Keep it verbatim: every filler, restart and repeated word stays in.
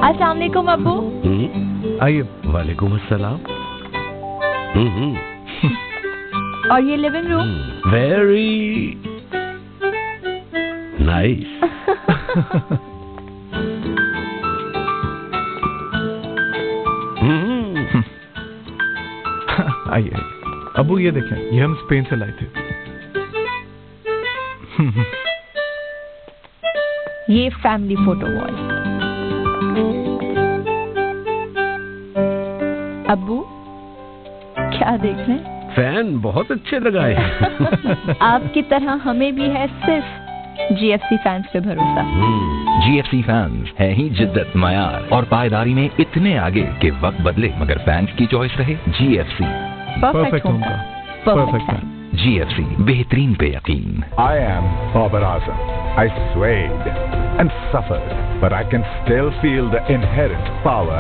अस्सलाम वालेकुम अब्बू। आइए। वालेकुम अस्सलाम। और ये लिविंग रूम? Very nice. आइए आइए। अबू ये देखें, ये हम स्पेन से लाए थे। ये फैमिली फोटो वॉल। अब्बू क्या देख रहे हैं? फैन बहुत अच्छे लगाए। आपकी तरह हमें भी है सिर्फ जीएफसी फैंस पे भरोसा। जीएफसी फैंस है ही जिद्दत, मयार और पायदारी में इतने आगे कि वक्त बदले मगर फैंस की चॉइस रहे जीएफसी। परफेक्ट होम का परफेक्ट फैन। जीएफसी, बेहतरीन पे यकीन। I am Babar Azam. I swayed and suffered, but I can still feel the inherent power